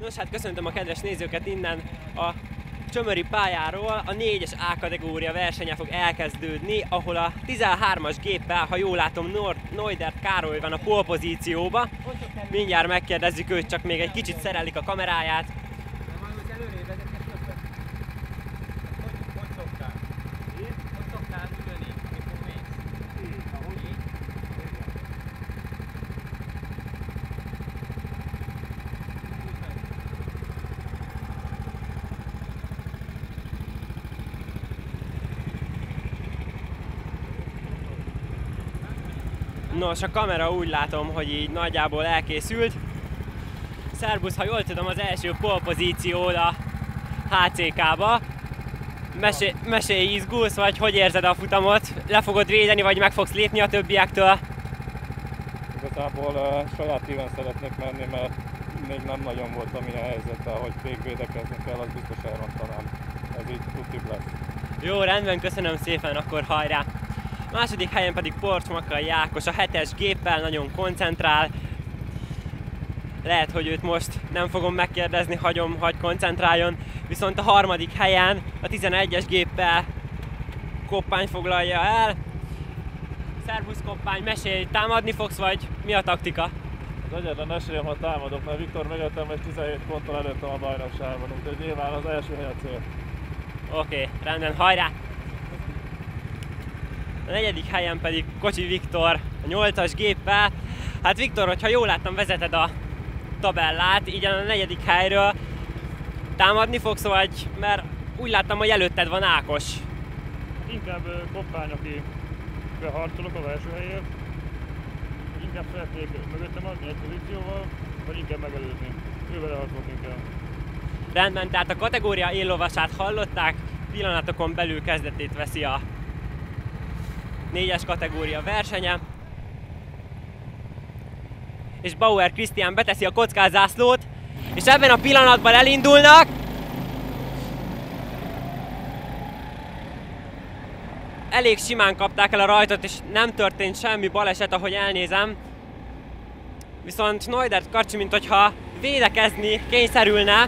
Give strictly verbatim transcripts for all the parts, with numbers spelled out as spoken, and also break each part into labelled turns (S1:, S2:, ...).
S1: Nos, hát köszöntöm a kedves nézőket innen a Csömöri pályáról. A négyes A kategória versenye fog elkezdődni, ahol a tizenhármas géppel, ha jól látom, Neudert Károly van a pole-pozícióba. Mindjárt megkérdezzük őt, csak még egy kicsit szerelik a kameráját. Nos, a kamera úgy látom, hogy így nagyjából elkészült. Szerbusz, ha jól tudom, az első pole pozíciód a há cé ká-ba. Mesé mesélj, izgulsz, vagy hogy érzed a futamot? Le fogod védeni, vagy meg fogsz lépni a többiektől?
S2: Igazából uh, saját íven szeretnék menni, mert még nem nagyon voltam ilyen helyzetben, hogy még védekezni kell, az biztos elrontanám. Ez így tutib lesz.
S1: Jó, rendben, köszönöm szépen, akkor hajrá! Második helyen pedig Porcsmakai Ákos a hetes géppel, nagyon koncentrál. Lehet, hogy őt most nem fogom megkérdezni, hagyom, hagy koncentráljon. Viszont a harmadik helyen a tizenegyes géppel Koppány foglalja el. Szervusz Koppány, mesélj, támadni fogsz, vagy mi a taktika?
S2: Az egyetlen esélyem, ha támadok, mert Viktor mögöttem és tizenhét ponttal előttem a bajnokságban, úgyhogy nyilván az első hely a cél.
S1: Oké, okay, rendben, hajrá! A negyedik helyen pedig Kocsi Viktor a nyolcas géppel. Hát Viktor, hogyha jól láttam, vezeted a tabellát, így a negyedik helyről támadni fogsz, vagy mert úgy láttam, hogy előtted van Ákos.
S2: Inkább Koppány, aki harcolok az első helyért. Inkább szeretnék mögöttem adni egy pozícióval, vagy inkább megelőzni. Ővele harcolok inkább.
S1: Rendben, tehát a kategória éllovasát hallották, pillanatokon belül kezdetét veszi a négyes kategória versenye. És Bauer Krisztián beteszi a kockázászlót, és ebben a pillanatban elindulnak. Elég simán kapták el a rajtot, és nem történt semmi baleset, ahogy elnézem. Viszont Neudert Karcsi, mint hogyha védekezni kényszerülne.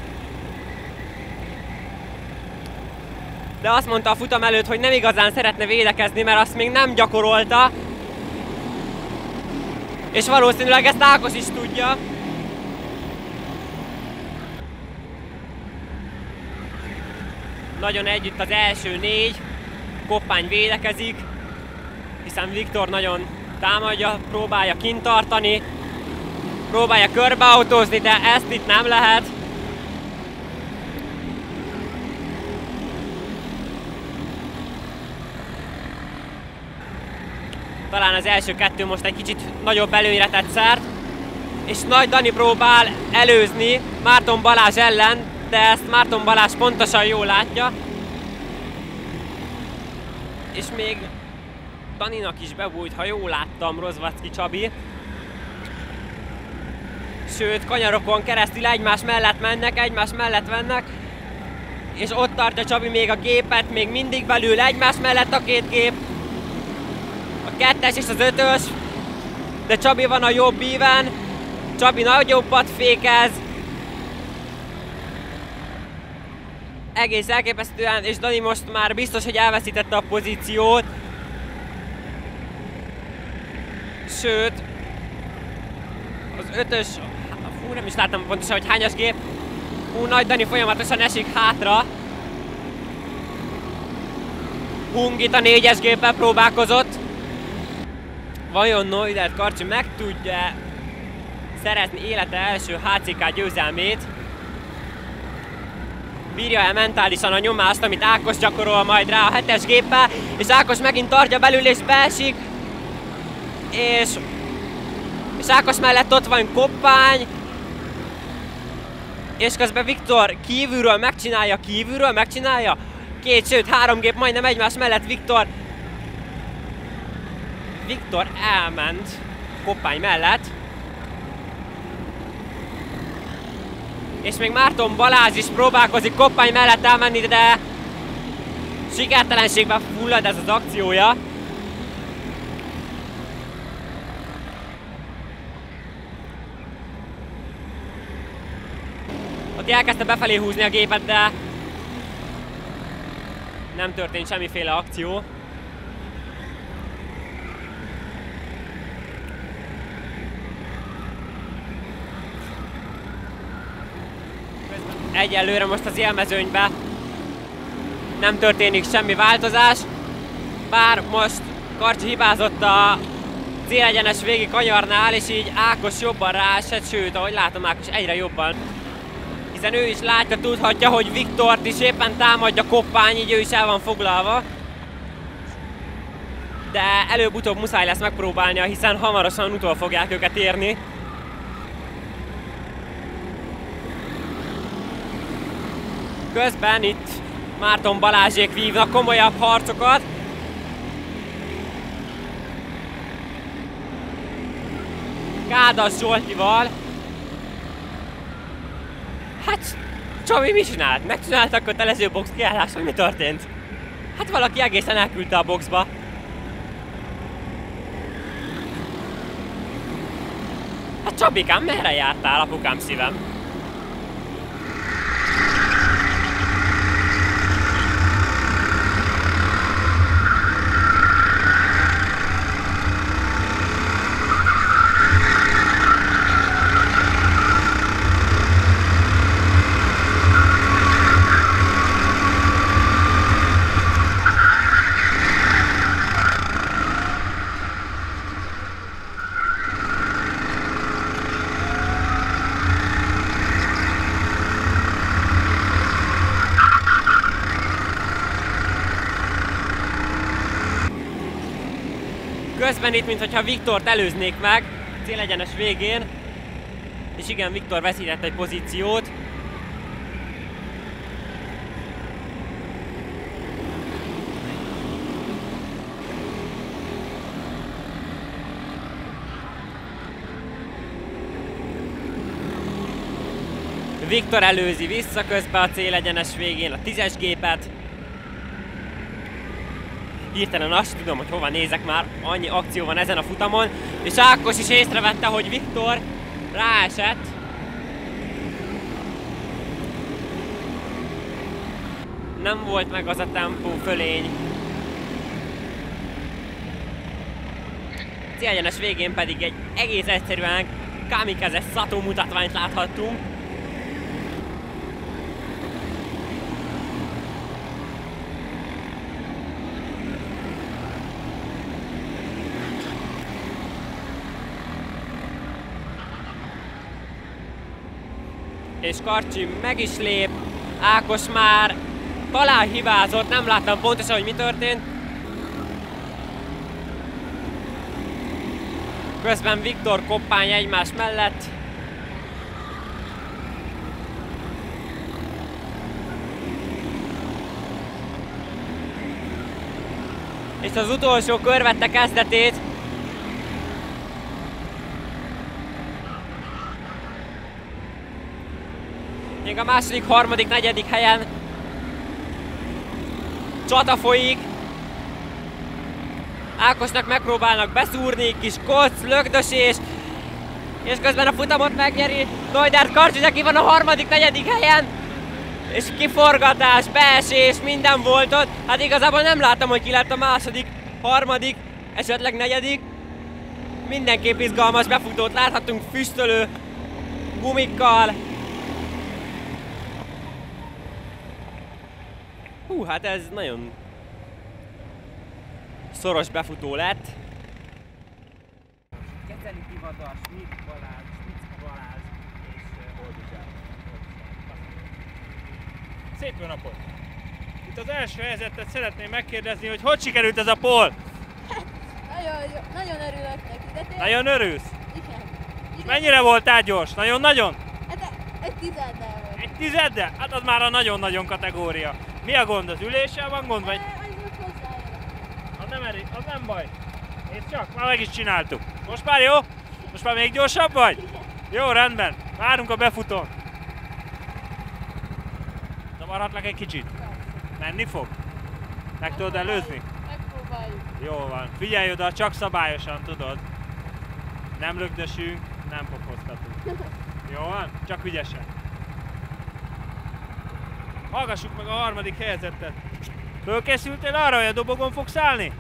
S1: De azt mondta a futam előtt, hogy nem igazán szeretne védekezni, mert azt még nem gyakorolta. És valószínűleg ezt Ákos is tudja. Nagyon együtt az első négy. Koppány védekezik, hiszen Viktor nagyon támadja, próbálja kint tartani, próbálja körbeautózni, de ezt itt nem lehet. Talán az első kettő most egy kicsit nagyobb előnyre tett szert, és Nagy Dani próbál előzni Márton Balázs ellen, de ezt Márton Balázs pontosan jól látja. És még Daninak is bebújt, ha jól láttam, Rozvacki Csabi. Sőt, kanyarokon keresztül egymás mellett mennek, egymás mellett vennek, és ott tartja Csabi még a gépet, még mindig belül egymás mellett a két gép. A kettes és az ötös, de Csabi van a jobb íven, Csabi nagyobbat fékez. Egész elképesztően, és Dani most már biztos, hogy elveszítette a pozíciót. Sőt, az ötös, fú, nem is láttam pontosan, hogy hányas gép. Hú, Nagy Dani folyamatosan esik hátra. Hungit a négyes géppel próbálkozott. Vajon Neudert Karcsi meg tudja szerezni élete első há cé ká győzelmét? Bírja-e mentálisan a nyomást, amit Ákos gyakorol majd rá a hetes géppel, és Ákos megint tartja belül és beesik, és, és Ákos mellett ott van Koppány, és közben Viktor kívülről megcsinálja, kívülről megcsinálja, két, sőt három gép majdnem egymás mellett. Viktor Viktor elment Koppány mellett. És még Márton Balázs is próbálkozik Koppány mellett elmenni, de sikertelenségben fullad ez az akciója. Ott elkezdte befelé húzni a gépet, de nem történt semmiféle akció. Egyelőre most az élmezőnyben nem történik semmi változás, bár most Karcsi hibázott a célegyenes végi kanyarnál, és így Ákos jobban ráesett, sőt, ahogy látom, Ákos egyre jobban. Hiszen ő is látja, tudhatja, hogy Viktort is éppen támadja Koppány, így ő is el van foglalva. De előbb-utóbb muszáj lesz megpróbálnia, hiszen hamarosan utol fogják őket érni. Közben itt Márton Balázsék vívnak komolyabb harcokat. Kádas Zsoltival. Hát, Csabi mit csinált? Megcsinálta a kötelező box kiállást, vagy mi történt? Hát valaki egészen elküldte a boxba. Hát Csabikám, merre jártál, apukám szívem? Közben itt, mintha Viktort előznék meg célegyenes végén, és igen, Viktor veszített egy pozíciót. Viktor előzi vissza közben a célegyenes végén a tízes gépet. Hirtelen azt tudom, hogy hova nézek, már annyi akció van ezen a futamon, és Ákos is észrevette, hogy Viktor ráesett. Nem volt meg az a tempó fölény. Célegyenes végén pedig egy egész egyszerűen kamikaze Sato mutatványt láthattunk. És Karcsi meg is lép, Ákos már talán hibázott, nem láttam pontosan, hogy mi történt. Közben Viktor, Koppány egymás mellett. És az utolsó kör vette kezdetét. Még a második, harmadik, negyedik helyen csata folyik. Ákosnak megpróbálnak beszúrni, kis koc, lögdösés, és közben a futamot megnyeri Neudert Karcsi, aki van a harmadik, negyedik helyen, és kiforgatás, beesés, minden volt ott. Hát igazából nem láttam, hogy ki lett a második, harmadik, esetleg negyedik. Mindenképp izgalmas befutót láthatunk füstölő gumikkal. Hú, hát ez nagyon szoros befutó lett.
S3: Keceli Tivadar, Schmidt Balázs, Schmidt Balázs és Holdizsár.
S2: Szép jó napot! Itt az első helyzetet szeretném megkérdezni, hogy hogy sikerült ez a pól?
S4: Nagyon, jó, nagyon örülök neki, de tényleg...
S2: Nagyon örülsz?
S4: Igen. Igen.
S2: Mennyire voltál gyors? Nagyon-nagyon?
S4: Hát egy tizeddel volt.
S2: Egy tizeddel? Hát az már a nagyon-nagyon kategória. Mi a gond? Az üléssel van gond? Vagy...
S4: Az volt hozzáérek.
S2: Az nem elég, az nem baj. Nézd csak, már meg is csináltuk. Most már jó? Most már még gyorsabb vagy? Jó, rendben. Várunk a befutón. Zavarhatlak egy kicsit? Menni fog? Meg tudod előzni?
S4: Megpróbáljuk.
S2: Jó van. Figyelj oda, csak szabályosan, tudod. Nem lögdösünk, nem pofoztatunk. Jó van? Csak ügyesen.
S5: Hallgassuk meg a harmadik helyezettet. Fölkészültél arra, hogy a dobogon fogsz állni?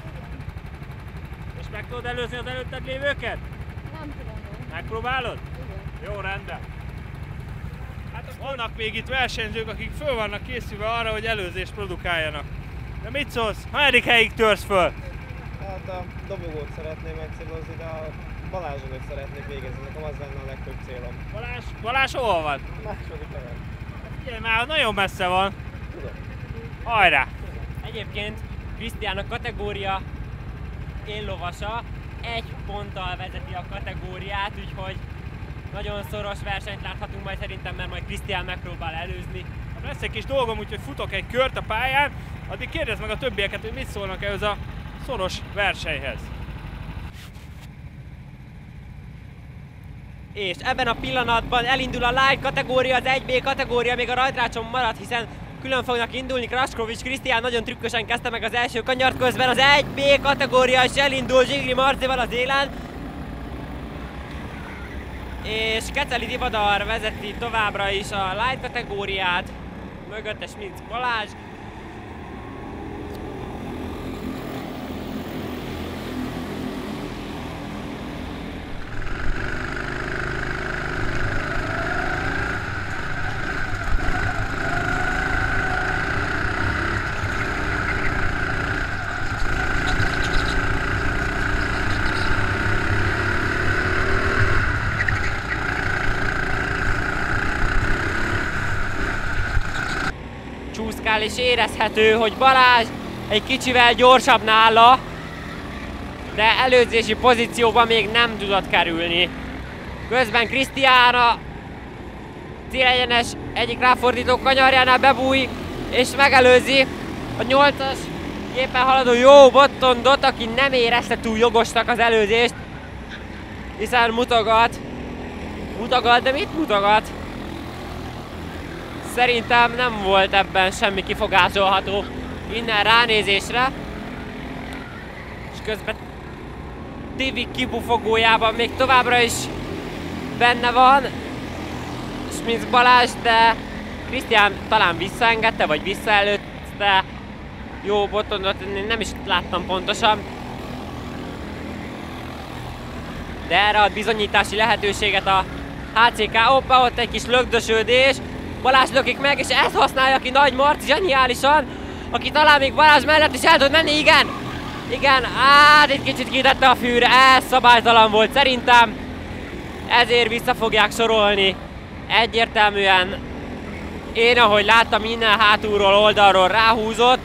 S5: És meg tudod előzni az előtted lévőket?
S4: Nem tudom.
S5: Megpróbálod?
S4: Igen.
S5: Jó, rendben. Hát vannak még itt versenyzők, akik föl vannak készülve arra, hogy előzést produkáljanak. De mit szólsz? Hanyadik helyig törsz föl?
S6: Hát a dobogót szeretném megcélozni, de a Balázson is szeretnék végezni, nekem az lenne a legtöbb célom.
S5: Balázs, Balázs hol van?
S6: Második helyen.
S5: Figyelj már, nagyon messze van.
S6: Tudom.
S5: Hajrá!
S1: Egyébként Krisztián a kategória éllovasa egy ponttal vezeti a kategóriát, úgyhogy nagyon szoros versenyt láthatunk majd szerintem, mert majd Krisztián megpróbál előzni.
S5: Lesz egy kis dolgom, úgyhogy futok egy kört a pályán, addig kérdezd meg a többieket, hogy mit szólnak ehhez a szoros versenyhez.
S1: És ebben a pillanatban elindul a light kategória, az egy bé kategória még a rajtrácson marad, hiszen külön fognak indulni. Kraskovics Krisztián nagyon trükkösen kezdte meg az első kanyart, közben az egy bé kategória is elindul Zsigri Marcival az élen. És Keceli Tivadar vezeti továbbra is a light kategóriát, mögötte Schmitz Balázs. Csúszkál és érezhető, hogy Balázs egy kicsivel gyorsabb nála, de előzési pozícióban még nem tudott kerülni. Közben Krisztián a célegyenes egyik ráfordító kanyarjánál bebúj és megelőzi a nyolcas gépen haladó Jó Bottondot, aki nem érezte túl jogosnak az előzést, hiszen mutogat, mutogat, de mit mutogat? Szerintem nem volt ebben semmi kifogásolható innen ránézésre. És közben Tivi kibufogójában még továbbra is benne van Schmitz Balázs, de Krisztián talán visszaengedte, vagy visszaelőtte Jó Bottondot, nem is láttam pontosan. De erre ad bizonyítási lehetőséget a há cé ká. Hoppá, ott egy kis lögdösödés. Balázs lökik meg, és ezt használja ki Nagy Marci zseniálisan, aki talán még Balázs mellett is el tud menni, igen! Igen, hát egy kicsit kitette a fűre, ez szabálytalan volt szerintem, ezért vissza fogják sorolni. Egyértelműen én, ahogy láttam, innen hátulról, oldalról ráhúzott.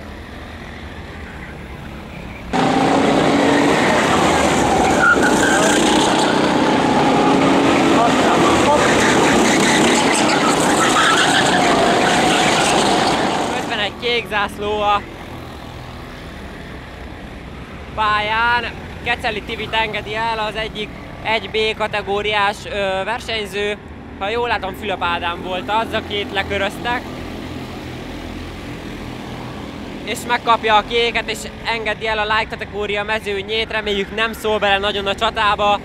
S1: Kék zászló a pályán. Keceli Tivit engedi el, az egyik egy bé kategóriás ö, versenyző. Ha jól látom, Fülöp Ádám volt az, akit leköröztek. És megkapja a kéket, és engedi el a light kategória mezőnyét. Reméljük nem szól bele nagyon a csatába.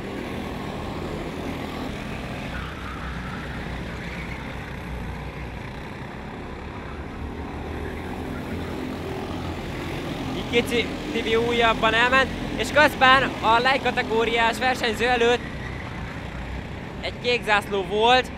S1: Kicsi Tibi újabban elment, és közben a light kategóriás versenyző előtt egy kék zászló volt.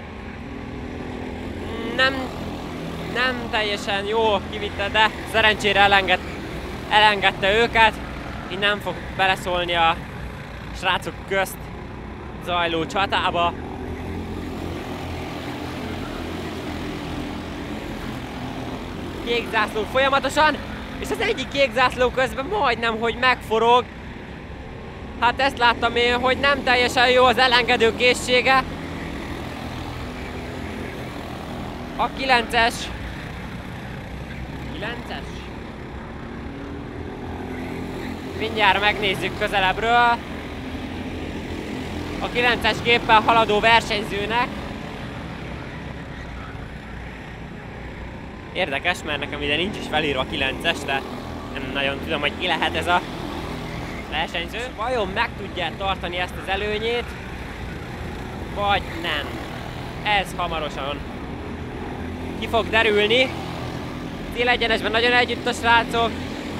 S1: Nem, nem teljesen jó kivitte, de szerencsére elenged, elengedte őket. Így nem fog beleszólni a srácok közt zajló csatába. Kék zászló folyamatosan, és az egyik kék zászló közben majdnem, hogy megforog. Hát ezt láttam én, hogy nem teljesen jó az elengedő készsége. A kilences. kilences? Mindjárt megnézzük közelebbről. A kilences géppel haladó versenyzőnek. Érdekes, mert nekem ide nincs is felírva a kilences, de nem nagyon tudom, hogy ki lehet ez a versenyző. Vajon meg tudja tartani ezt az előnyét, vagy nem? Ez hamarosan ki fog derülni. célegyenesben nagyon együtt a srácok.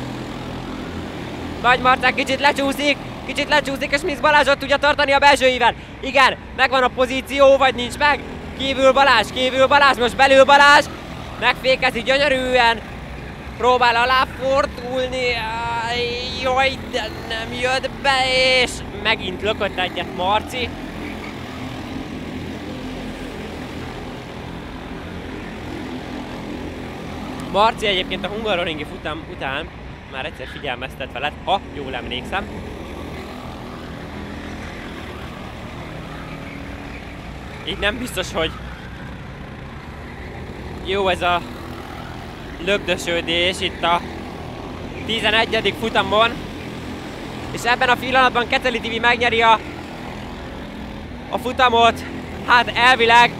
S1: Nagy Marcák kicsit lecsúszik, kicsit lecsúszik, és Smith Balázs ott tudja tartani a belső íven. Igen, megvan a pozíció, vagy nincs meg. Kívül Balázs, kívül Balázs, most belül Balázs. Megfékezi gyönyörűen. Próbál aláfordulni. Jaj, de nem jött be, és megint lökött egyet Marci. Marci egyébként a hungaroringi futam után már egyszer figyelmeztet veled, ha jól emlékszem. Így nem biztos, hogy jó ez a lögdösödés itt a tizenegyedik futamon. És ebben a pillanatban Keceli Tibi megnyeri a, a futamot. Hát elvileg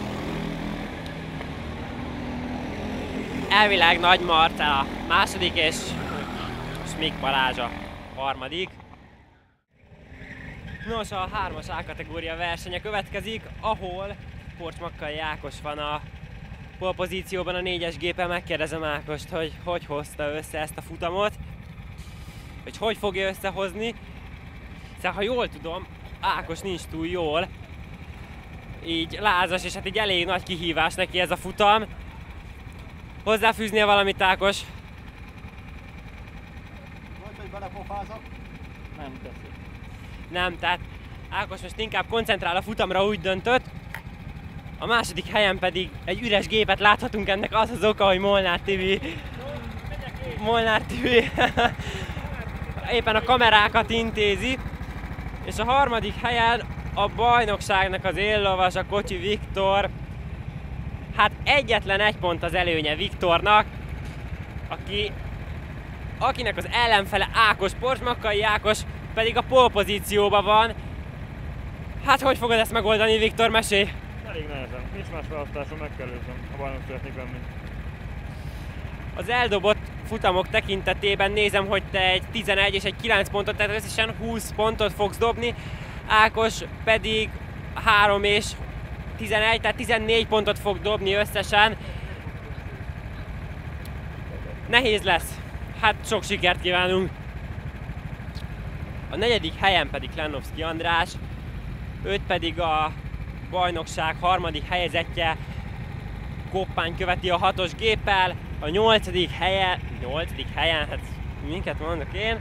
S1: Elvileg Nagy Marcell a második, és Smik Balázs a harmadik. Nos, a hármas A kategória versenye következik, ahol Korcsmakkai Ákos van a polpozícióban a négyes gépen. Megkérdezem Ákost, hogy hogy hozta össze ezt a futamot, hogy hogy fogja összehozni. Szóval, ha jól tudom, Ákos nincs túl jól, így lázas, és hát így elég nagy kihívás neki ez a futam. Hozzáfűznél valamit, Ákos?
S3: Mondj, hogy belepofázok? Nem teszi.
S1: Nem, tehát Ákos most inkább koncentrál a futamra, úgy döntött. A második helyen pedig egy üres gépet láthatunk, ennek az az oka, hogy Molnár Tibi... Molnár Tibi éppen a kamerákat intézi. És a harmadik helyen a bajnokságnak az éllovas, a Kocsi Viktor. Hát egyetlen egy pont az előnye Viktornak, aki, akinek az ellenfele Ákos, Korcsmakkai Ákos pedig a polpozícióban van. Hát hogy fogod ezt megoldani, Viktor, mesélj?
S2: Elég nehezen. Nincs más választásom, meg kell őznem, ha bajnok szeretnék lenni.
S1: Az eldobott futamok tekintetében nézem, hogy te egy tizenegy és egy kilenc pontot, tehát összesen húsz pontot fogsz dobni. Ákos pedig három és tizenegy, tehát tizennégy pontot fog dobni összesen. Nehéz lesz. Hát sok sikert kívánunk. A negyedik helyen pedig Lennovszky András, őt pedig a bajnokság harmadik helyezettje Koppány követi a hatos géppel. A nyolcadik helyen, nyolcadik helyen, hát minket mondok én,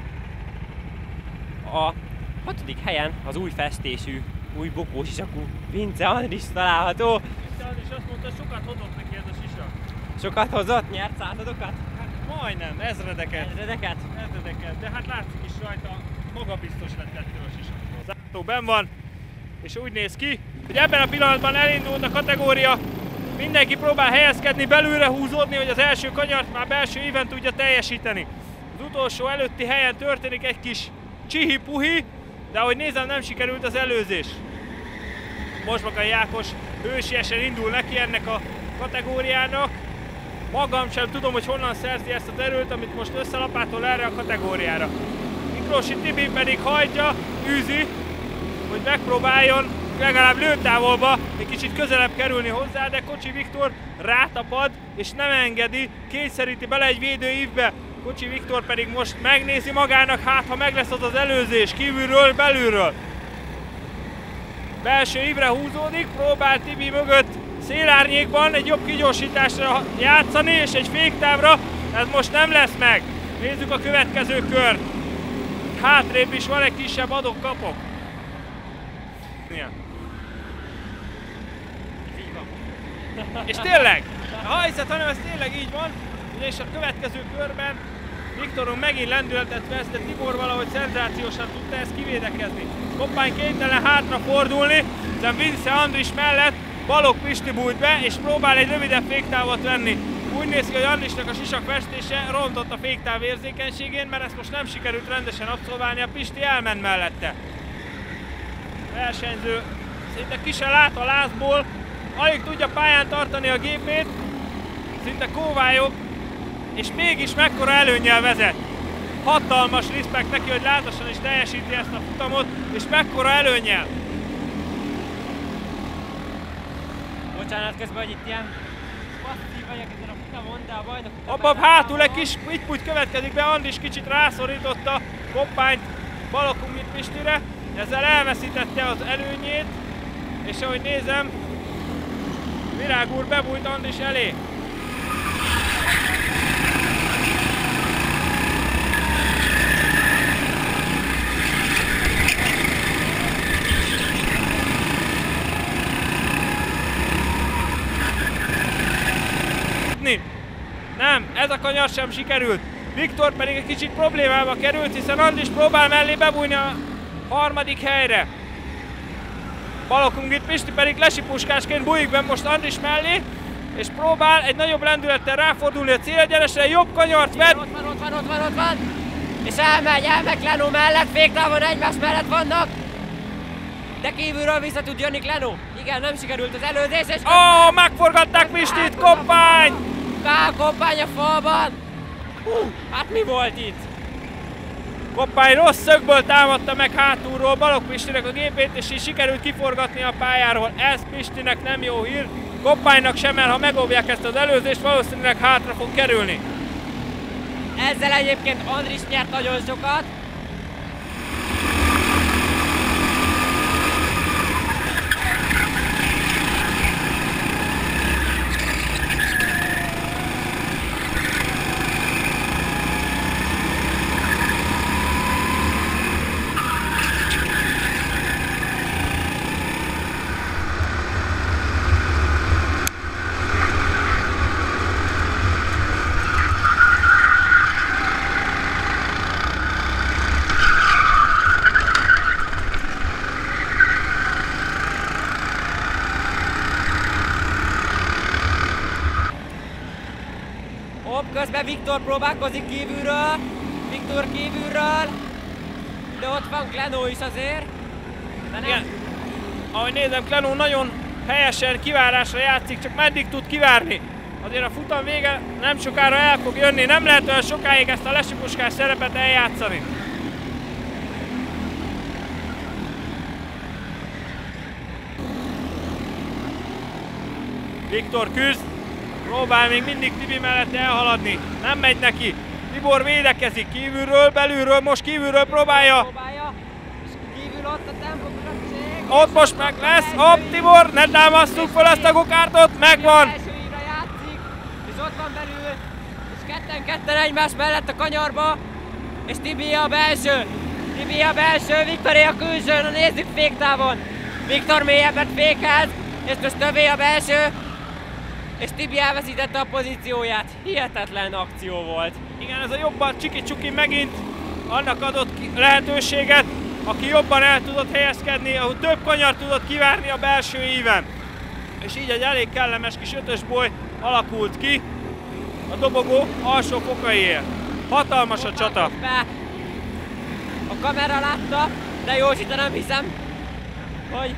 S1: a hatodik helyen az új festésű, új bokós isakú Vince Andris található.
S5: Vince Andris azt mondta, hogy sokat hozott neki ez a sisak.
S1: Sokat hozott? Nyert századokat?
S5: Hát majdnem, ezredeket.
S1: Ezredeket?
S5: Ezredeket, de hát látszik is rajta, magabiztos lett ettől a sisaktól. Az átó benn van, és úgy néz ki, hogy ebben a pillanatban elindult a kategória. Mindenki próbál helyezkedni, belülre húzódni, hogy az első kanyart már belső íven tudja teljesíteni. Az utolsó előtti helyen történik egy kis csihi-puhi, de ahogy nézem, nem sikerült az előzés. Korcsmakkai Ákos hősiesen indul neki ennek a kategóriának. Magam sem tudom, hogy honnan szerzi ezt az erőt, amit most összelapátol erre a kategóriára. Miklósi Tibi pedig hajtja, űzi, hogy megpróbáljon legalább lőtávolba egy kicsit közelebb kerülni hozzá, de Kocsi Viktor rátapad és nem engedi, kényszeríti bele egy védőívbe. Kocsi Viktor pedig most megnézi magának, hát ha meg lesz az az előzés, kívülről, belülről. Belső ívre húzódik, próbál Tibi mögött szélárnyékban egy jobb kigyorsításra játszani, és egy féktávra, ez most nem lesz meg. Nézzük a következő kört. Hátrébb is van egy kisebb adok-kapok. És tényleg, ha hiszed, hanem ez tényleg így van, és a következő körben Viktorunk megint lendületet vesz, de Tibor valahogy szenzációsan tudta ezt kivédekezni. Koppány kénytelen hátra fordulni, de Vince Andris mellett Balogh Pisti bújt be, és próbál egy rövidebb féktávot venni. Úgy néz ki, hogy Andrisnak a sisak festése rontott a féktáv érzékenységén, mert ezt most nem sikerült rendesen abszolválni, a Pisti elment mellette. A versenyző szinte ki se lát a lázból, alig tudja pályán tartani a gépét, szinte kóvályog, és mégis mekkora előnnyel vezet. Hatalmas respekt neki, hogy látosan is teljesíti ezt a futamot, és mekkora előnnyel.
S1: Bocsánat, közben, hogy itt ilyen passzív vagyok ezen a futamon, de a bajnok
S5: Abban hátul egy kis pitty következik be, Andris kicsit rászorította Koppányt Balogh Pistire, ezzel elveszítette az előnyét, és ahogy nézem, Virág úr bebújt Andris elé. Nem, ez a kanyar sem sikerült. Viktor pedig egy kicsit problémába került, hiszen Andris próbál mellé bebújni a harmadik helyre. Balogh Pisti pedig lesipuskásként bújik be most Andris mellé, és próbál egy nagyobb lendülettel ráfordulni a célegyenesre, jobb kanyart vett.
S1: Ott van, ott van, ott van, ott van! És elmegy, elmegy Glenó mellett, féktávon egymás mellett vannak. De kívülről vissza tud jönni Glenó. Igen, nem sikerült az előzés, és...
S5: Ó, oh, megforgatták Pistit, Koppány!
S1: Kál Koppány a falban! Hú, hát mi volt itt?
S5: Koppány rossz szögből támadta meg hátulról Balogh Pistinek a gépét, és így sikerült kiforgatni a pályáról. Ez Pistinek nem jó hír. Koppánynak sem, mert ha megóvják ezt az előzést, valószínűleg hátra fog kerülni.
S1: Ezzel egyébként Andris nyert nagyon sokat. Közben Viktor próbálkozik kívülről, Viktor kívülről, de ott van Glenó is azért. De nem.
S5: Igen. Ahogy nézem, Glenó nagyon helyesen kivárásra játszik, csak meddig tud kivárni. Azért a futam vége nem sokára el fog jönni, nem lehet olyan sokáig ezt a lesipuskás szerepet eljátszani. Viktor küzd, próbál még mindig Tibi mellett elhaladni, nem megy neki. Tibor védekezik kívülről, belülről, most kívülről próbálja.
S1: Próbálja, és kívül ott a tempokülönbség.
S5: Ott most meg lesz, hopp Tibor, ne támasztuk fel ezt a gokártot, megvan.
S1: Első ívre játszik, és ott van belül, és ketten-ketten egymás mellett a kanyarba, és Tibi a belső. Tibi a belső, Viktoré a külsőn, na nézzük féktávon. Viktor mélyebbet fékez, és most tövé a belső. És Tibi elveszítette a pozícióját. Hihetetlen akció volt.
S5: Igen, ez a jobban csiki-csuki megint annak adott lehetőséget, aki jobban el tudott helyezkedni, ahol több kanyar tudott kivárni a belső íven. És így egy elég kellemes kis ötös boly alakult ki a dobogó alsó fokaiért. Hatalmas a csata.
S1: Be. A kamera látta, de Józsita nem hiszem, hogy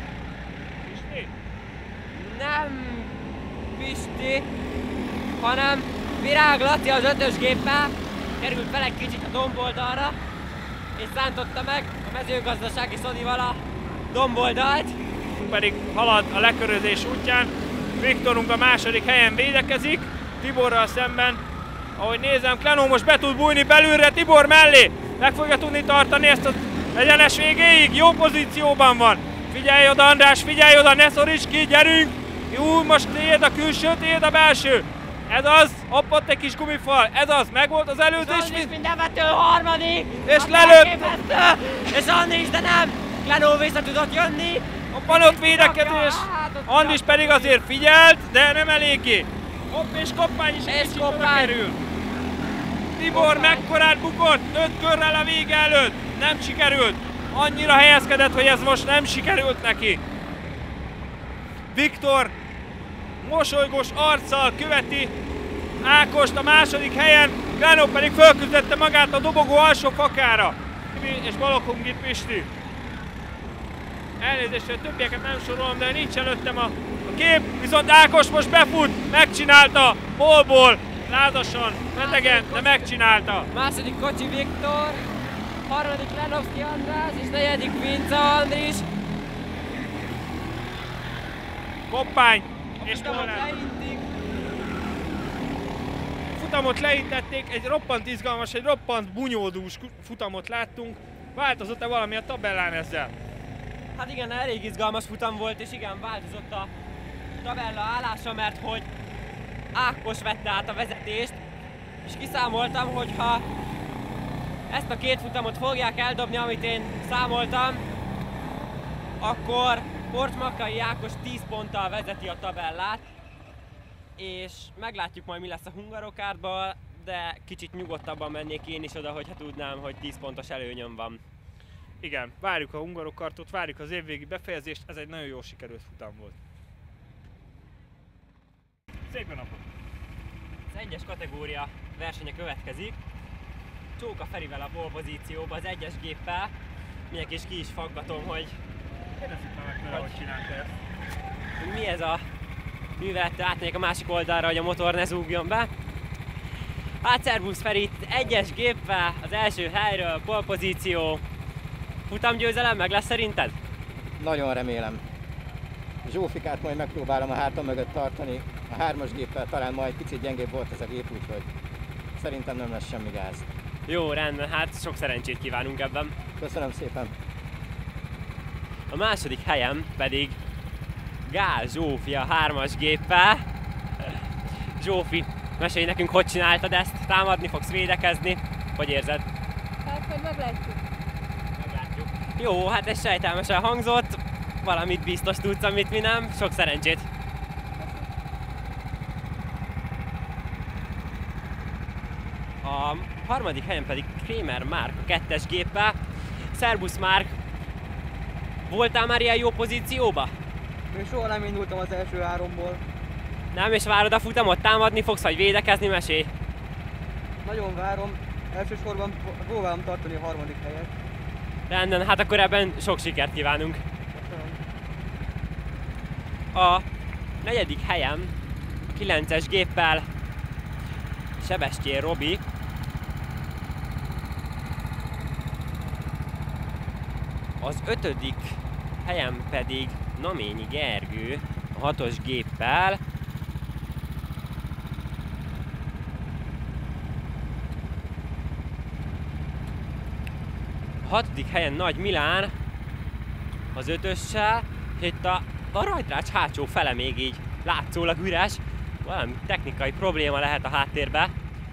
S1: nem Pisti, hanem Virág Laci az ötös géppel került fel egy kicsit a domboldalra, és szántotta meg a mezőgazdasági Szodival a domboldalt.
S5: Pedig halad a lekörözés útján. Viktorunk a második helyen védekezik, Tiborral szemben. Ahogy nézem, Glenó most be tud bújni belülre Tibor mellé. Meg fogja tudni tartani ezt az egyenes végéig, jó pozícióban van. Figyelj oda András, figyelj oda, ne szoríts ki, gyerünk! Jó, most tiéd a külső, tiéd a belső. Ez az, hopp, ott egy kis gumifal, ez az, megvolt az előzés.
S1: És mindenvető harmadik!
S5: És lelőtt!
S1: És Andris, de nem! Glenó vissza tudott jönni.
S5: Van ott védekezés, Andris pedig azért figyelt, de nem eléggé. Hopp, és Koppány is egy kicsit oda kerül. Tibor mekkorát bukott, öt körrel a vége előtt. Nem sikerült. Annyira helyezkedett, hogy ez most nem sikerült neki. Viktor mosolygós arccal követi Ákost a második helyen, Glenó pedig fölküzdette magát a dobogó alsó fakára. És Balogh Pisti. Elnézést, hogy a többieket nem sorolom, de nincs előttem a, a kép, viszont Ákos most befut, megcsinálta, bolból, lázasan, betegen, de megcsinálta.
S1: Második kocsi Viktor, harmadik Lenovszky András és negyedik Vinca Andris.
S5: Koppány és Molnár. futamot leítették, egy roppant izgalmas, egy roppant bunyódús futamot láttunk. Változott-e valami a tabellán ezzel?
S1: Hát igen, elég izgalmas futam volt, és igen, változott a tabella állása, mert hogy Ákos vette át a vezetést, és kiszámoltam, hogy ha ezt a két futamot fogják eldobni, amit én számoltam, akkor Korcsmakai Ákos tíz ponttal vezeti a tabellát, és meglátjuk majd, mi lesz a Hungarokárban, de kicsit nyugodtabban mennék én is oda, hogyha tudnám, hogy tíz pontos előnyöm van.
S5: Igen, várjuk a Hungarokartot, várjuk az évvégi befejezést, ez egy nagyon jól sikerült futam volt. Szép napot!
S1: Az egyes kategória versenye következik. Csóka Ferivel a pole pozícióba, az egyes géppel. Mindenki is ki is faggatom, hogy
S5: Kérdezzük már meg tőle, hogy csinálta ezt.
S1: mi ez a művelet, átmegyek a másik oldalra, hogy a motor ne zúgjon be. Hát szervusz Feri, egyes géppel az első helyről, pole pozíció. Futamgyőzelem meg lesz szerinted?
S7: Nagyon remélem. Zsófikát majd megpróbálom a hátam mögött tartani. A hármas géppel talán majd picit gyengébb volt ez a gép, úgyhogy szerintem nem lesz semmi gáz.
S1: Jó, rendben, hát sok szerencsét kívánunk ebben.
S7: Köszönöm szépen.
S1: A második helyen pedig Gál Zsófi a hármas géppel. Zsófi, mesélj nekünk, hogy csináltad ezt? Támadni fogsz, védekezni? Hogy érzed?
S4: Hát, hogy meglátjuk.
S1: Meglátjuk. Jó, hát ez sejtelmesen hangzott. Valamit biztos tudsz, amit mi nem. Sok szerencsét! A harmadik helyen pedig Krémer Márk a kettes géppel. Szerbusz Márk, voltál már ilyen jó pozícióba?
S6: Én soha nem indultam az első háromból.
S1: Nem, és várod a futamot? Támadni fogsz, vagy védekezni? Mesélj!
S6: Nagyon várom. Elsősorban próbálom tartani a harmadik helyet.
S1: Rendben, hát akkor ebben sok sikert kívánunk! A negyedik helyen, kilences géppel Sebestyén Robi. Az ötödik helyen pedig Naményi Gergő a hatos géppel. A hatodik helyen Nagy Milán az ötössel, és itt a, a rajtrács hátsó fele még így látszólag üres. Valami technikai probléma lehet a háttérben.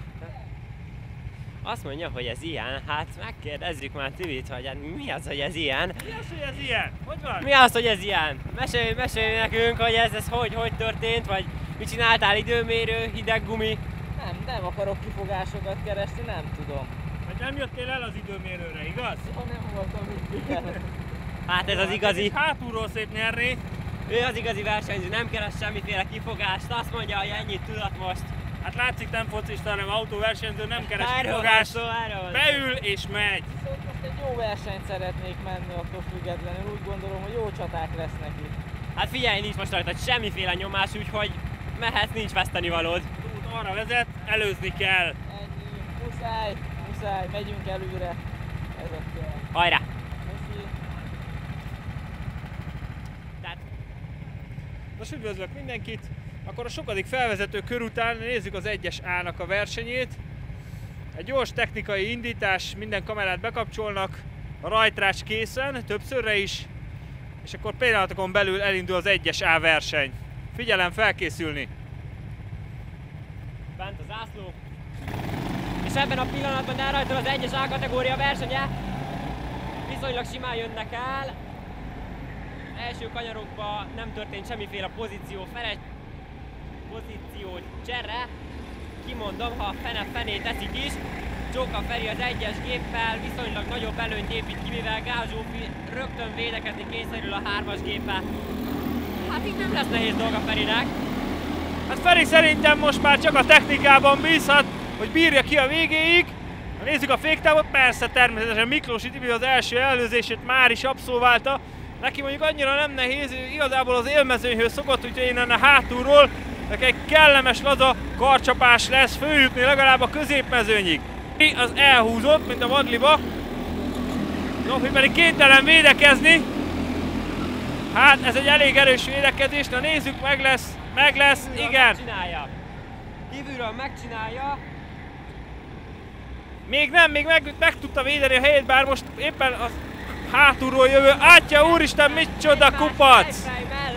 S1: Azt mondja, hogy ez ilyen, hát megkérdezzük már Tibit, hogy mi az, hogy ez ilyen.
S5: Mi az, hogy ez ilyen? Hogy van?
S1: Mi az, hogy ez ilyen? Mesélj, mesélj nekünk, hogy ez, ez hogy, hogy történt, vagy mit csináltál, időmérő, hideg gumi?
S3: Nem, nem akarok kifogásokat keresni, nem tudom.
S5: Vagy nem jöttél el az időmérőre, igaz?
S3: Ha nem voltam itt ilyen.
S1: Hát ez az igazi,
S5: Hátulról szép nyerni.
S1: ő az igazi versenyző, nem keres semmiféle kifogást, azt mondja, hogy ennyit tudott most.
S5: Hát látszik, nem focista, hanem autóversenyző, nem keres
S1: Erről van
S5: kifogást.
S1: szó, erről van szó.
S5: Beül és megy.
S3: Viszont most egy jó versenyt szeretnék menni, attól függetlenül úgy gondolom, hogy jó csaták lesznek itt.
S1: Hát figyelj, nincs most rajta semmiféle nyomás, úgyhogy mehetsz, nincs vesztenivalód.
S5: Út arra vezet, előzni kell.
S3: Ennyi, muszáj, muszáj, megyünk előre. Ez a kell.
S1: Hajrá!
S3: Köszi.
S1: Tehát
S5: Most üdvözlök mindenkit. Akkor a sokadik felvezető kör után nézzük az egyes A-nak a versenyét. Egy gyors technikai indítás, minden kamerát bekapcsolnak, a rajtrács készen, többszörre is, és akkor pillanatokon belül elindul az egyes A verseny. Figyelem, felkészülni!
S1: bent az zászló. És ebben a pillanatban elrajtol az egyes A kategória versenye. Viszonylag simán jönnek el. Első kanyarokban nem történt semmiféle pozíció fele, pozíció csere. Kimondom, ha a fene fené teszik is. Csóka Feri az egyes géppel viszonylag nagyobb előnyt épít ki, mivel Gál Zsófi rögtön védekezni kényszerül a hármas géppel. Hát itt nem lesz nehéz dolga Ferinek.
S5: Hát Feri szerintem most már csak a technikában bízhat, hogy bírja ki a végéig. Ha nézzük a féktávot, persze természetesen Miklósi Tibi az első előzését már is abszolválta. Neki mondjuk annyira nem nehéz, ő igazából az élmezőnyhöz szokott, úgyhogy én ennek hátulról neki egy kellemes laza karcsapás lesz, följutni legalább a középmezőnyig. Az elhúzott, mint a vadliba. Zsófi pedig kénytelen védekezni. Hát ez egy elég erős védekezés, na nézzük, meg lesz, meg lesz, igen.
S1: Megcsinálja. Kívülről megcsinálja,
S5: Még nem, még meg, meg tudta védeni a helyét, bár most éppen az hátulról jövő. Átja úristen, micsoda kupac!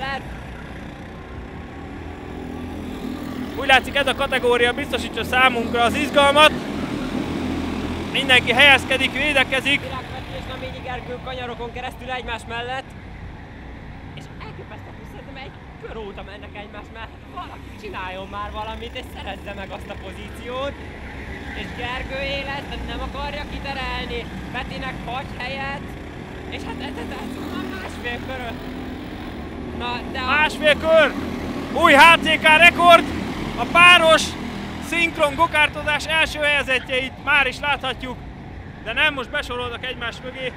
S5: Úgy látszik, ez a kategória biztosítja számunkra az izgalmat. Mindenki helyezkedik, védekezik.
S1: Virág és Naményi Gergő kanyarokon keresztül egymás mellett. És elképesztő, hogy szerintem egy kör óta mennek egymás mellett. Valaki csináljon már valamit, és szerezze meg azt a pozíciót. És Gergő élet, nem akarja kiterelni. Petinek hagy helyet. És hát ez, ez, ez már másfél körön. Na, de a...
S5: Másfél kör! Új há cé ká rekord! A páros szinkron gokártozás első helyezettjeit már is láthatjuk, de nem, most besorolnak egymás mögé.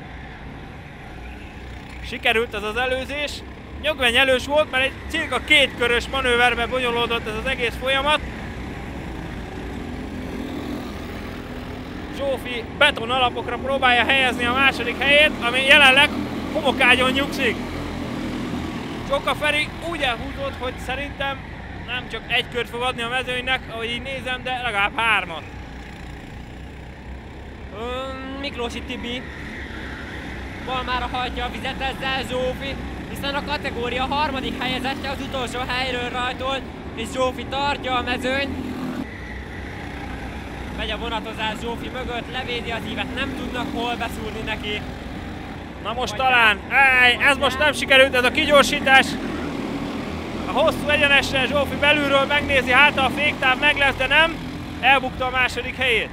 S5: Sikerült ez az előzés. Nyögveny elős volt, mert egy cirka két körös manőverbe bonyolódott ez az egész folyamat. Zsófi beton alapokra próbálja helyezni a második helyét, ami jelenleg homokágyon nyugszik. Csoka Feri úgy elhúzott, hogy szerintem nem csak egy kört fog adni a mezőnynek, ahogy így nézem, de legalább hármat.
S1: Um, Miklósi Tibi Balmára hagyja a vizet ezzel Zsófi, hiszen a kategória harmadik helyezettje az utolsó helyről rajtol, és Zsófi tartja a mezőnyt. Megy a vonatozás Zsófi mögött, levédi az ívet, nem tudnak hol beszúrni neki.
S5: Na most talán, Ej, ez most nem sikerült, ez a kigyorsítás. A hosszú egyenesen Zsófi belülről megnézi, hát a féktáv meg lesz, de nem. Elbukta a második helyét.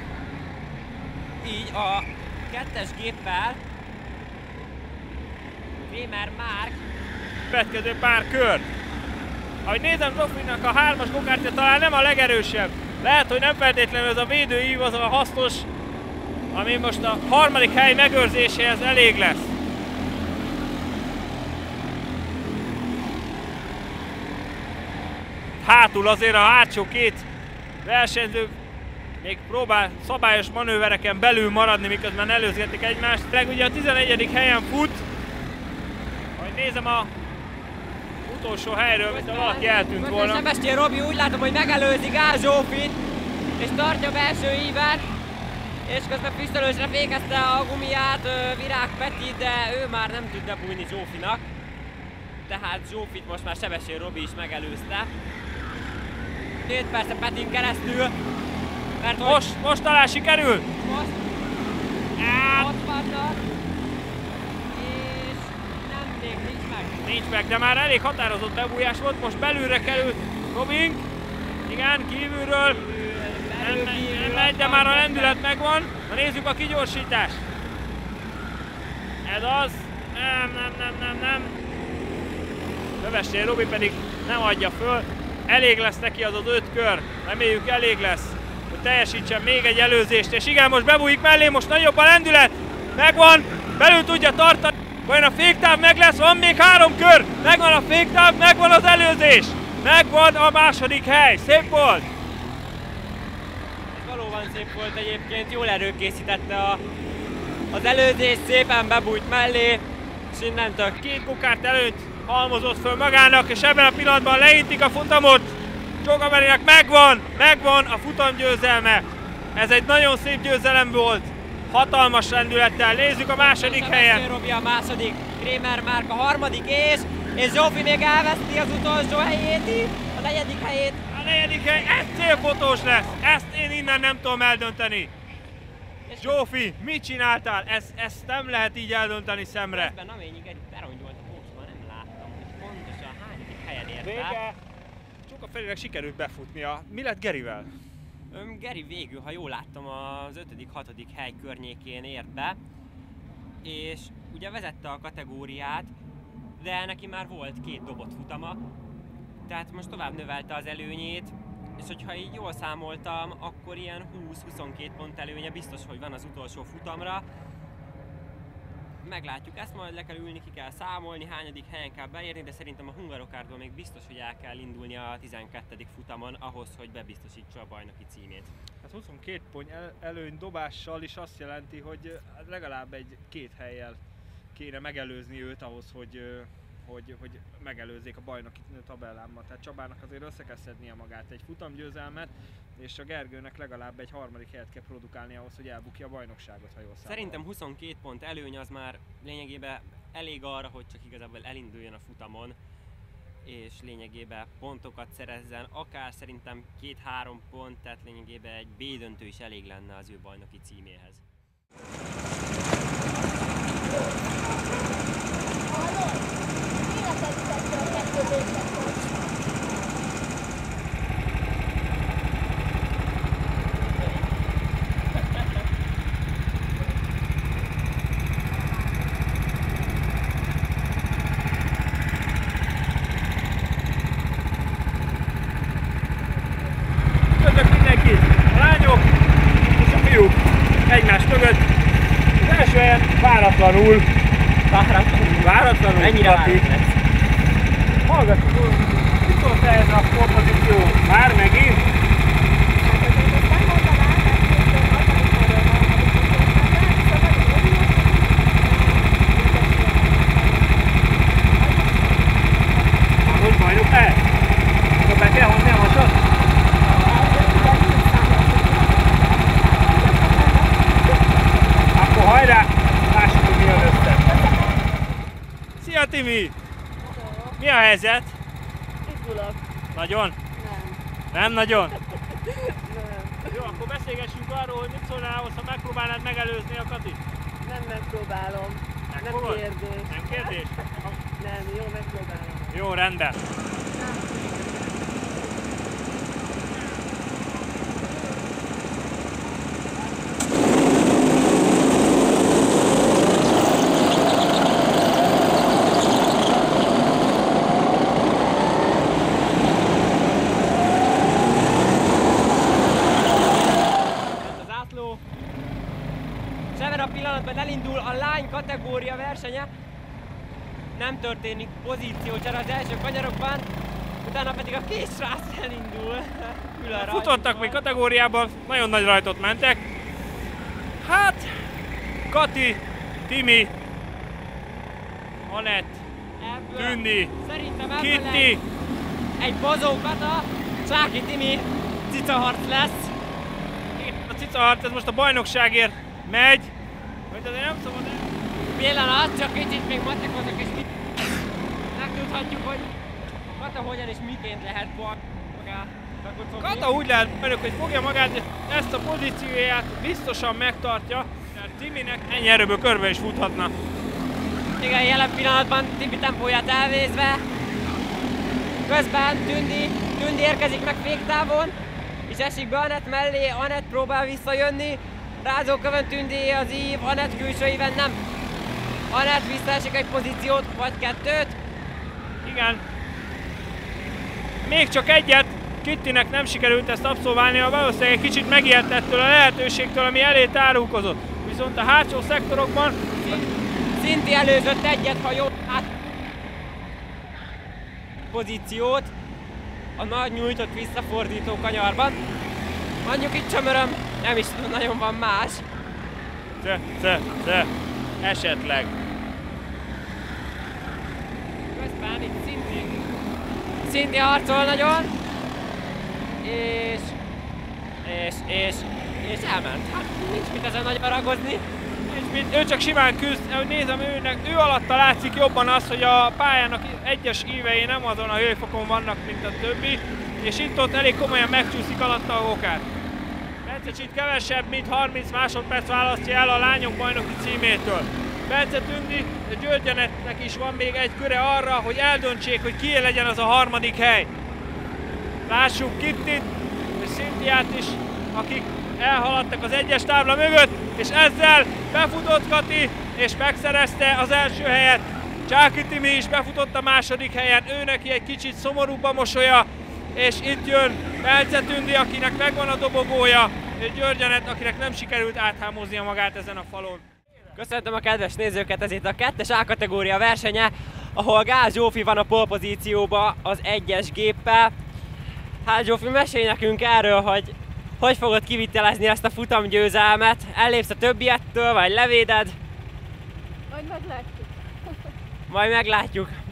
S1: Így a kettes géppel Krémer Márk
S5: Következő pár kör. Ahogy nézem, Zsófinak a hármas gokártja talán nem a legerősebb. Lehet, hogy nem feltétlenül ez a védőív az a hasznos, ami most a harmadik hely megőrzéséhez elég lesz. Hátul azért a hátsó két versenyző még próbál szabályos manővereken belül maradni, miközben előzgetik egymást. Meg ugye a tizenegyedik helyen fut. Ahogy nézem a utolsó helyről, mint valaki eltűnt volna.
S1: Sebestyén Robi úgy látom, hogy megelőzi Gál Zsófit, és tartja a belső ívet. És közben pisztolősre fékezte a gumiját Virág Peti, de ő már nem tud bebújni Zsófinak. Tehát Zsófit most már Sebestyén Robi is megelőzte. Két persze Petin keresztül. Mert
S5: most, most talán sikerül!
S1: Most ott vannak. És nem, még nincs meg.
S5: Nincs meg, de már elég határozott bebújás volt. Most belülre került Robink. Igen, kívülről. Nem, nem megy, de már a lendület megvan. Na nézzük a kigyorsítást. Ez az. Nem, nem, nem, nem, nem. Sebestyén Robi pedig nem adja föl. Elég lesz neki az az öt kör. Reméljük elég lesz, hogy teljesítsen még egy előzést. És igen, most bebújik mellé, most nagyobb a lendület. Megvan, belül tudja tartani. Vajon a féktáv meg lesz, van még három kör. Megvan a féktáv, megvan az előzés. Megvan a második hely, szép volt.
S1: Valóban szép volt egyébként, jól előkészítette a, az előzést, szépen bebújt mellé, és innentől
S5: két gokárt előtt halmozott föl magának, és ebben a pillanatban leintik a futamot. Csoka Ferinek megvan, megvan a futamgyőzelme. Ez egy nagyon szép győzelem volt, hatalmas lendülettel. Nézzük a második helyen.
S1: Robi a második, Krémer Márk a harmadik, és, és Zsófi még elveszti az utolsó helyét is, a negyedik helyét.
S5: A negyedik hely, ez célfotós lesz, ezt én innen nem tudom eldönteni. Zsófi, mit csináltál? Ezt, ezt nem lehet így eldönteni szemre.
S1: Közben Naményi egy berongyolta a boxban, nem láttam, hogy pontosan hányadik helyen ért
S5: Vége. Csoka Ferinek sikerült befutnia. Mi lett Gerivel?
S1: Öm, Geri végül, ha jól láttam, az ötödik-hatodik hely környékén ért be, és ugye vezette a kategóriát, de neki már volt két dobott futama, tehát most tovább növelte az előnyét, és hogyha így jól számoltam, akkor ilyen húsz-huszonkét pont előnye biztos, hogy van az utolsó futamra. Meglátjuk, ezt majd le kell ülni, ki kell számolni, hányadik helyen kell beérni, de szerintem a Hungarokárdból még biztos, hogy el kell indulni a tizenkettedik futamon ahhoz, hogy bebiztosítsa a bajnoki címét.
S5: Hát huszonkét pont el, előny dobással is azt jelenti, hogy legalább egy két hellyel kéne megelőzni őt ahhoz, hogy, hogy, hogy megelőzzék a bajnoki tabellámmal. Tehát Csabának azért össze kell szednie magát egy futamgyőzelmet, és a Gergőnek legalább egy harmadik helyet kell produkálni ahhoz, hogy elbukja a bajnokságot, ha jól számolom.
S1: Szerintem huszonkét pont előny az már lényegében elég arra, hogy csak igazából elinduljon a futamon, és lényegében pontokat szerezzen, akár szerintem két-három pont, tehát lényegében egy B döntő is elég lenne az ő bajnoki címéhez.
S5: Köszönjük mindenkit! A lányok és a fiúk egymás mögött. Az első helyen váratlanul.
S1: Váratlanul?
S5: Váratlanul?
S1: Ennyire váratlan.
S5: Hallgassuk, mit szólsz ehhez a kompozíció? Már megint? Hogy bajnok lehet? Akkor be kell hozni a vasat? Akkor hajrá! Lássuk, hogy mi jön össze. Szia Timi! Mi a helyzet?
S4: Izgulok.
S5: Nagyon?
S4: Nem.
S5: Nem nagyon?
S4: Nem.
S5: Jó, akkor beszélgessünk arról, hogy mit szólnál ahhoz, ha megpróbálnád megelőzni a Katit.
S4: Nem megpróbálom.
S5: Megfogod?
S4: Nem kérdés.
S5: Nem kérdés?
S4: Nem, jó, megpróbálom.
S5: Jó, rendben.
S1: És ebben a pillanatban elindul a lány kategória versenye. Nem történik pozíciócsere az első kanyarokban, utána pedig a két srác elindul. Külön
S5: Futottak még kategóriában, nagyon nagy rajtot mentek. Hát, Kati, Timi, Anett,
S1: Ebből
S5: Tündi,
S1: szerintem ebből
S5: Kitti.
S1: egy, egy Bazó Kata, Csáki Timi cicaharc lesz.
S5: A cicaharc, ez most a bajnokságért megy. Hogy azért nem szabad el...
S1: Pillanat, csak kicsit még matekozok és mit... Megtudhatjuk, hogy Kata hogyan és miként lehet magát megkocogni.
S5: Kata úgy lehet bajnok, hogy fogja magát, és ezt a pozícióját biztosan megtartja, mert Timinek ennyi erőből körbe is futhatna.
S1: Igen, jelen pillanatban Timi tempóját elvézve. Közben Tündi, Tündi érkezik meg féktávon, és esik be Anett mellé, Anett próbál visszajönni. Rázókövön Tündi az ív, Anett külsőiben nem. Anett visszaesik egy pozíciót, vagy kettőt.
S5: Igen. Még csak egyet, Kittinek nem sikerült ezt abszolválnia, valószínűleg egy kicsit megijedt ettől a lehetőségtől, ami elé tárulkozott. Viszont a hátsó szektorokban...
S1: Szinti előzött egyet, ha jó hát pozíciót a nagy nyújtott visszafordító kanyarban. Mondjuk itt csömöröm, nem is nagyon van más.
S5: De, de, de, esetleg.
S1: Közben itt Szinti, Szinti harcol nagyon, és, és, és, és elment. Hát nincs mit ezen nagyon ragozni.
S5: Nincs mit, ő csak simán küzd, ahogy nézem őnek, ő alatta látszik jobban az, hogy a pályának egyes ívei nem azon a hőfokon vannak, mint a többi, és itt-ott elég komolyan megcsúszik alatta a vokát. Bence itt kevesebb, mint harminc másodperc választja el a lányok bajnoki címétől. Bence Tündi, György Anettnek is van még egy köre arra, hogy eldöntsék, hogy kié legyen az a harmadik hely. Lássuk Kittit és Szintiát is, akik elhaladtak az egyes tábla mögött, és ezzel befutott Kati, és megszerezte az első helyet. Csáki Timi is befutott a második helyen, ő neki egy kicsit szomorúbb a mosolya, és itt jön Bence Tündi, akinek megvan a dobogója, és György Anett, akinek nem sikerült áthámoznia magát ezen a falon.
S1: Köszöntöm a kedves nézőket, ez itt a kettes A kategória versenye, ahol Gál Zsófi van a polpozícióba az egyes géppel. Hát Zsófi, mesélj nekünk erről, hogy hogy fogod kivitelezni ezt a futamgyőzelmet? Ellépsz a többiektől, vagy levéded?
S4: Majd meglátjuk.
S1: Majd meglátjuk.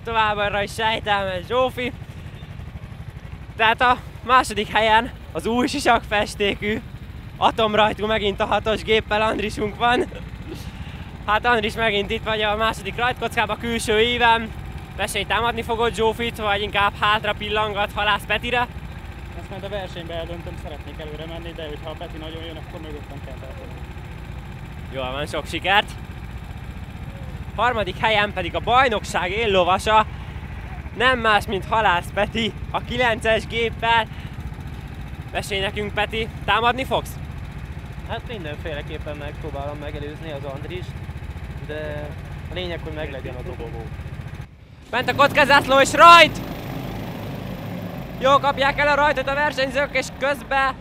S1: továbbra is sejtelmes Zsófi. Tehát a második helyen az új sisakfestékű atomrajtú megint a hatos géppel Andrisunk van. Hát Andris megint itt vagy a második rajtkockában, külső íven. Esély támadni fogod Zsófit, vagy inkább hátra pillangat Halász Petire?
S2: Ezt majd a versenyben eldöntöm, szeretnék előre menni, de hogyha a Peti nagyon jön, akkor mögöttem kell tartani.
S1: Jól van, sok sikert! Harmadik helyen pedig a bajnokság éllovasa, nem más, mint Halász Peti a kilences géppel. Mesélj nekünk, Peti, támadni fogsz?
S3: Hát mindenféleképpen megpróbálom megelőzni az Andrist, de a lényeg, hogy meglegyen a dobogó.
S1: Bent a kockázászló és rajt! Jó, kapják el a rajtot a versenyzők, és közben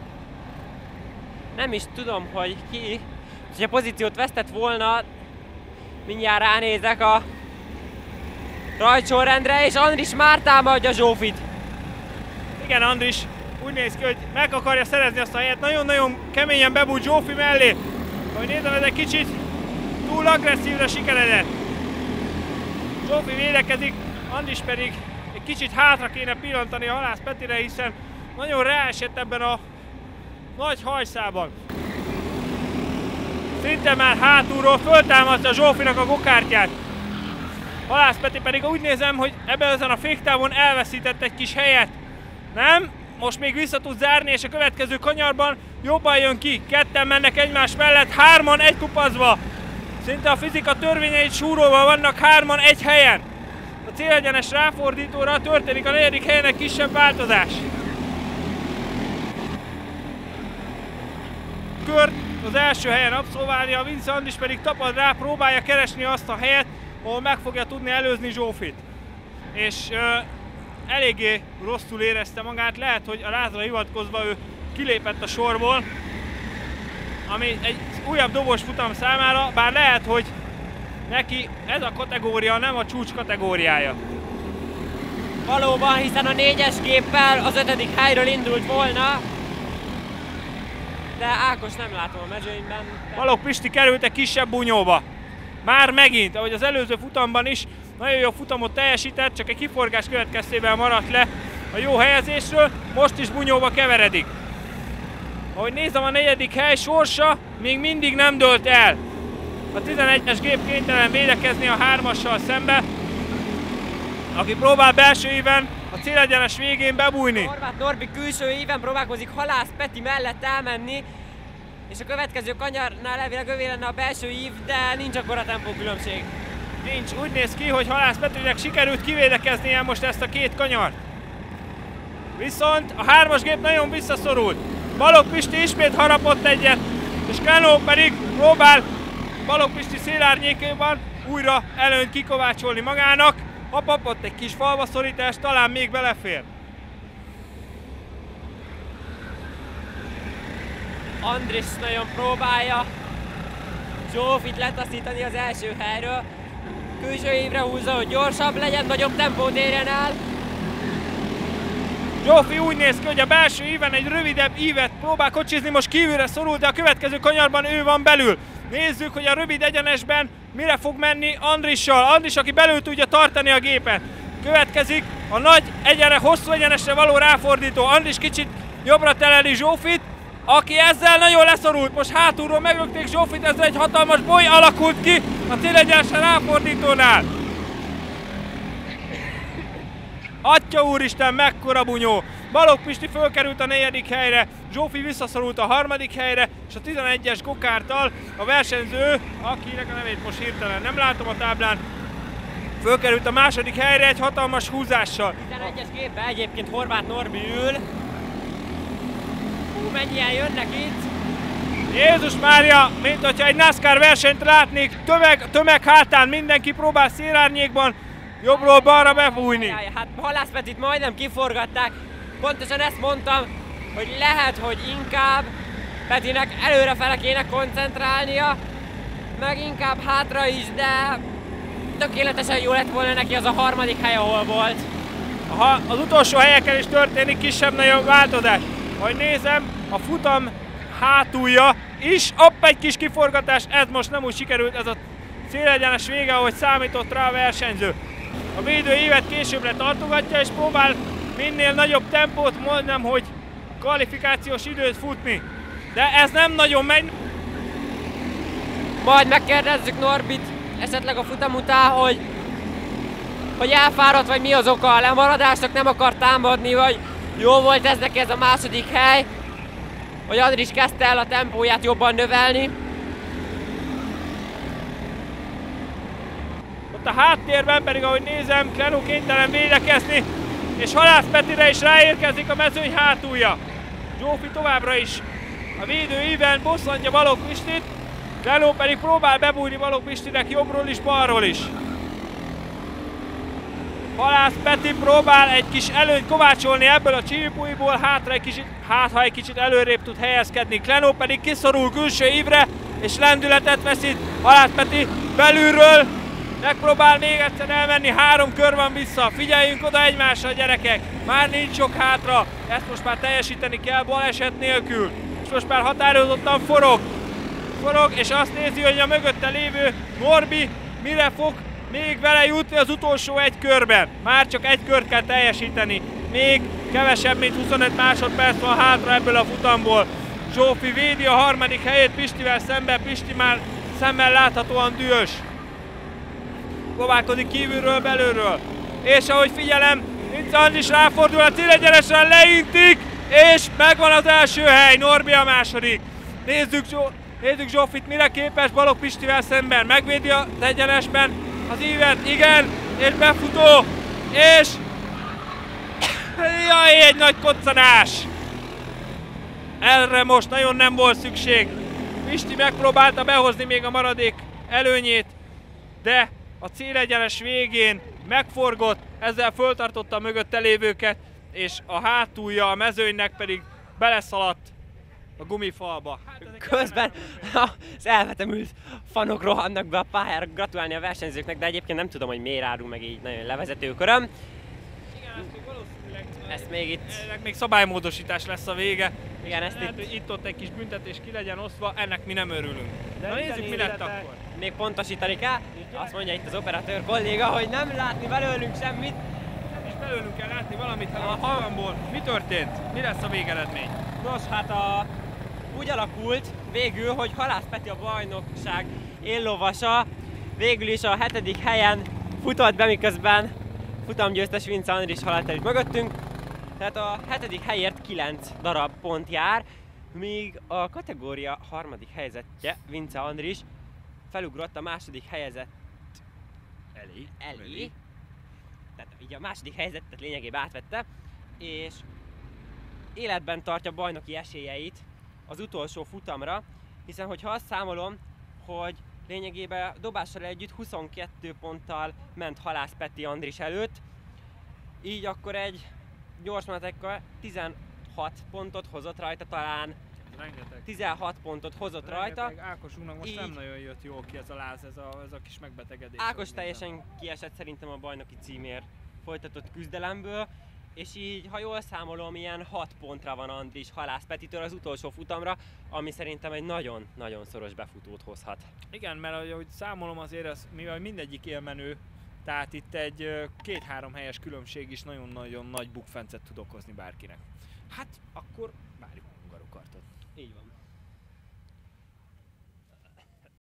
S1: nem is tudom, hogy ki. Ha pozíciót vesztett volna, mindjárt ránézek a rajtsorrendre, és Andris már támadja Zsófit.
S5: Igen, Andris úgy néz ki, hogy meg akarja szerezni azt a helyet, nagyon-nagyon keményen bebújt Zsófi mellé. Ahogy nézem, ez egy kicsit túl agresszívre sikeredett. Zsófi védekezik, Andris pedig egy kicsit hátra kéne pillantani a Halász Petire, hiszen nagyon ráesett ebben a nagy hajszában. Szinte már hátulról föltámasztja Zsófinak a gokártyát. Halász Peti pedig úgy nézem, hogy ebben ezen a féktávon elveszített egy kis helyet. Nem? Most még vissza tud zárni, és a következő kanyarban jobban jön ki. Ketten mennek egymás mellett, hárman egy kupacba. Szinte a fizika törvényeit súrolva vannak hárman egy helyen. A célegyenes ráfordítóra történik a negyedik helyen egy kisebb változás. Kört az első helyen abszolválni, a Vince Andris pedig tapad rá, próbálja keresni azt a helyet, ahol meg fogja tudni előzni Zsófit. És uh, eléggé rosszul érezte magát, lehet, hogy a lázra hivatkozva ő kilépett a sorból, ami egy újabb dobos futam számára, bár lehet, hogy neki ez a kategória nem a csúcs kategóriája.
S1: Valóban, hiszen a négyes géppel az ötödik helyről indult volna, de Ákos nem látom a mezőnyben.
S5: Balogh Pisti került egy kisebb bunyóba. Már megint, ahogy az előző futamban is, nagyon jó futamot teljesített, csak egy kiforgás következtében maradt le a jó helyezésről, most is bunyóba keveredik. Ahogy nézem, a negyedik hely sorsa még mindig nem dőlt el. A tizenegyes gép kénytelen védekezni a hármassal szembe, aki próbál belső íven a célegyenes végén bebújni.
S1: Horváth Norbi külső íven próbálkozik Halász Peti mellett elmenni, és a következő kanyarnál elvileg övé lenne a belső ív, de nincs akkora tempókülönbség.
S5: Nincs, úgy néz ki, hogy Halász Petinek sikerült kivédekeznie most ezt a két kanyart. Viszont a hármas gép nagyon visszaszorult. Balogh Pisti ismét harapott egyet, és Kenó pedig próbál Balogh Pisti szélárnyékében újra előnyt kikovácsolni magának. Hopp, ott egy kis falvaszorítás, talán még belefér.
S1: Andris nagyon próbálja Zsófit letaszítani az első helyről. Külső évre húzza, hogy gyorsabb legyen, nagyobb tempót érjen el.
S5: Zsófi úgy néz ki, hogy a belső íven egy rövidebb ívet próbál kocsizni, most kívülre szorul, de a következő kanyarban ő van belül. Nézzük, hogy a rövid egyenesben mire fog menni Andrissal. Andris, aki belül tudja tartani a gépet. Következik a nagy egyene, hosszú egyenesre való ráfordító. Andris kicsit jobbra teleli Zsófit, aki ezzel nagyon leszorult. Most hátulról meglökték Zsófit, ezzel egy hatalmas boly alakult ki a célegyenesre ráfordítónál. Atya úristen, mekkora bunyó! Balogh Pisti fölkerült a negyedik helyre, Zsófi visszaszorult a harmadik helyre, és a tizenegyes gokárttal a versenyző, akinek a nevét most hirtelen nem látom a táblán, fölkerült a második helyre egy hatalmas húzással.
S1: tizenegyes gépben egyébként Horváth Norbi ül. Hú, mennyien jönnek itt!
S5: Jézus Mária, mint hogyha egy NASCAR versenyt látnék, tömeg, tömeg hátán mindenki próbál szélárnyékban jobbról balra befújni.
S1: Hát Halász Petit majdnem kiforgatták. Pontosan ezt mondtam, hogy lehet, hogy inkább Petinek előrefele kéne koncentrálnia, meg inkább hátra is, de tökéletesen jó lett volna neki az a harmadik hely, ahol volt.
S5: Ha az utolsó helyeken is történik kisebb-nagyobb változás. Ahogy nézem, a futam hátulja is, hopp, egy kis kiforgatás, ez most nem úgy sikerült, ez a célegyenes vége, ahogy számított rá a versenyző. A védő évet későbbre tartogatja és próbál minél nagyobb tempót, mondom, hogy kvalifikációs időt futni. De ez nem nagyon megy.
S1: Majd megkérdezzük Norbit esetleg a futam után, hogy, hogy elfáradt, vagy mi az oka a lemaradásnak, nem akar támadni, vagy jó volt ez neki ez a második hely, hogy Andris kezdte el a tempóját jobban növelni.
S5: Ott a háttérben pedig, ahogy nézem, Klenó kénytelen védekezni, és Halász Petire is ráérkezik a mezőny hátulja. Zsófi továbbra is a védő íven bosszantja Balogh Pistit, Klenó pedig próbál bebújni Balogh Pistinek jobbról is, balról is. Halász Peti próbál egy kis előnyt kovácsolni ebből a csípújból, hátra egy kicsit, hát ha egy kicsit előrébb tud helyezkedni. Klenó pedig kiszorul külső ívre, és lendületet veszít. Halász Peti belülről megpróbál még egyszer elmenni, három kör van vissza. Figyeljünk oda egymásra, gyerekek! Már nincs sok hátra, ezt most már teljesíteni kell baleset nélkül. És most már határozottan forog. Forog, és azt nézi, hogy a mögötte lévő Norbi mire fog még vele jutni az utolsó egy körben. Már csak egy kört kell teljesíteni. Még kevesebb, mint huszonöt másodperc van hátra ebből a futamból. Zsófi védi a harmadik helyét Pistivel szemben, Pisti már szemmel láthatóan dühös. Próbálkozik kívülről, belülről. És ahogy figyelem, Vince Andris ráfordul a célegyenesen, leintik, és megvan az első hely, Norbi a második. Nézzük, nézzük Zsófit, mire képes Balogh Pistivel szemben. Megvédi az egyenesben az ívet, igen, és befutó, és jaj, egy nagy koccanás! Erre most nagyon nem volt szükség. Pisti megpróbálta behozni még a maradék előnyét, de a célegyenes végén megforgott, ezzel föltartotta a mögötte lévőket, és a hátulja a mezőnynek pedig beleszaladt a gumifalba. Hát
S1: Közben az elvetemült fanok rohannak be a pályára gratulálni a versenyzőknek, de egyébként nem tudom, hogy miért árul meg így nagyon levezető köröm.
S5: Igen, ezt még valószínűleg
S1: Ezt még itt...
S5: ennek még szabálymódosítás lesz a vége.
S1: Igen, ezt
S5: Lehet,
S1: itt...
S5: hogy itt-ott egy kis büntetés ki legyen osztva, ennek mi nem örülünk. De na nézzük, mi lett akkor.
S1: Még pontosítani kell. Azt mondja itt az operatőr kolléga, hogy nem látni belőlünk semmit.
S5: Nem is belőlünk kell látni valamit, hanem a halamból. Mi történt? Mi lesz a végeredmény?
S1: Nos, hát a... úgy alakult végül, hogy Halász Peti a bajnokság éllovasa végül is a hetedik helyen futott be, miközben futamgyőztes Vince Andris haladt el itt mögöttünk. Tehát a hetedik helyért kilenc darab pont jár, míg a kategória harmadik helyzetje Vince Andris felugrott a második helyezett
S5: Elé.
S1: elé. Tehát így a második helyzetet lényegében átvette, és életben tartja bajnoki esélyeit az utolsó futamra, hiszen hogyha azt számolom, hogy lényegében dobással együtt huszonkettő ponttal ment Halász Peti Andris előtt, így akkor egy gyors matekkal tizenhat pontot hozott rajta, talán
S5: Rengeteg.
S1: tizenhat pontot hozott rajta.
S5: Rengeteg. Ákos úrnak most
S1: Így.
S5: nem nagyon jött jól ki ez a láz, ez a, ez a kis megbetegedés.
S1: Ákos
S5: hogy
S1: teljesen kiesett szerintem a bajnoki címért folytatott küzdelemből, és így, ha jól számolom, ilyen hat pontra van Andris Halász Petitől az utolsó futamra, ami szerintem egy nagyon-nagyon szoros befutót hozhat.
S5: Igen, mert ahogy számolom azért, az, mivel mindegyik élmenő, tehát itt egy ö, két-három helyes különbség is nagyon-nagyon nagy bukfencet tud okozni bárkinek. Hát akkor várjuk a hungarokartot.
S1: Így van.